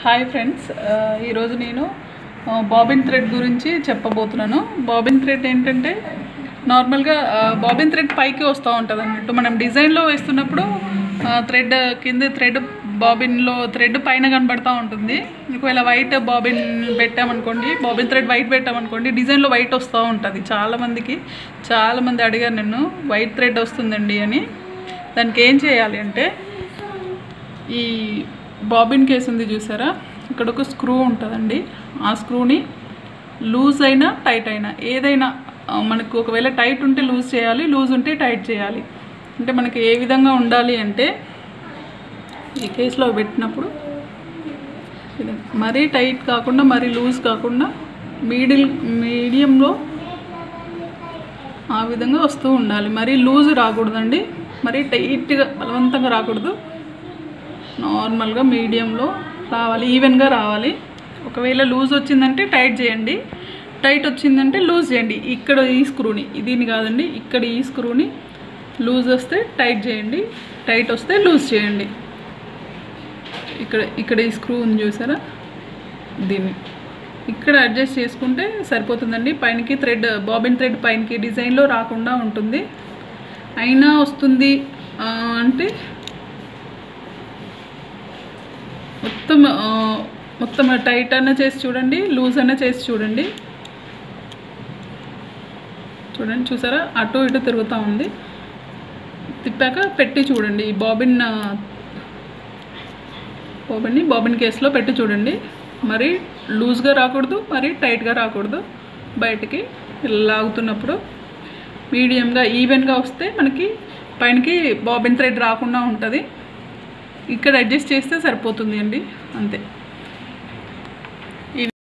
Hi friends, ఈరోజు నేను bobbin thread గురించి చెప్పబోతున్నాను. బాబిన్ థ్రెడ్ ఏంటంటే నార్మల్గా బాబిన్ థ్రెడ్ పైకి వస్తూ ఉంటుంది అన్నట్టు. మనం డిజైన్లో వేస్తున్నప్పుడు థ్రెడ్ కింద థ్రెడ్ బాబిన్లో థ్రెడ్ పైన కనబడుతూ ఉంటుంది. ఒకవేళ వైట్ బాబిన్ పెట్టామనుకోండి, బాబిన్ థ్రెడ్ వైట్ పెట్టామనుకోండి, డిజైన్లో వైట్ వస్తూ ఉంటుంది. చాలామంది అడిగారు నన్ను, వైట్ థ్రెడ్ వస్తుందండి అని. దానికి ఏం చేయాలి అంటే, ఈ బాబిన్ కేసు ఉంది చూసారా, ఇక్కడ ఒక స్క్రూ ఉంటుందండి. ఆ స్క్రూని లూజ్ అయినా టైట్ అయినా ఏదైనా మనకు ఒకవేళ టైట్ ఉంటే లూజ్ చేయాలి, లూజ్ ఉంటే టైట్ చేయాలి. అంటే మనకి ఏ విధంగా ఉండాలి అంటే, ఈ కేసులో పెట్టినప్పుడు మరీ టైట్ కాకుండా మరీ లూజ్ కాకుండా మీడియంలో ఆ విధంగా వస్తూ ఉండాలి. మరీ లూజ్ రాకూడదండి, మరీ టైట్గా బలవంతంగా రాకూడదు. నార్మల్గా మీడియంలో రావాలి, ఈవెన్గా రావాలి. ఒకవేళ లూజ్ వచ్చిందంటే టైట్ చేయండి, టైట్ వచ్చిందంటే లూజ్ చేయండి. ఇక్కడ ఈ స్క్రూని, దీన్ని కాదండి, ఇక్కడ ఈ స్క్రూని లూజ్ వస్తే టైట్ చేయండి, టైట్ వస్తే లూజ్ చేయండి. ఇక్కడ ఈ స్క్రూ ఉంది చూసారా, దీన్ని ఇక్కడ అడ్జస్ట్ చేసుకుంటే సరిపోతుందండి. పైనకి థ్రెడ్, బాబిన్ థ్రెడ్ పైనకి డిజైన్లో రాకుండా ఉంటుంది. అయినా వస్తుంది అంటే మొత్తం టైట్ అయినా చేసి చూడండి, లూజ్ అయినా చేసి చూడండి. చూసారా, అటు ఇటు తిరుగుతూ ఉంది. తిప్పాక పెట్టి చూడండి. ఈ బాబిన్ కేసులో పెట్టి చూడండి. మరి లూజ్గా రాకూడదు, మరి టైట్గా రాకూడదు. బయటికి లాగుతున్నప్పుడు మీడియంగా ఈవెన్గా వస్తే మనకి పైనకి బాబిన్ థ్రెడ్ రాకుండా ఉంటుంది. ఇక్కడ అడ్జస్ట్ చేస్తే సరిపోతుంది అండి, అంతే.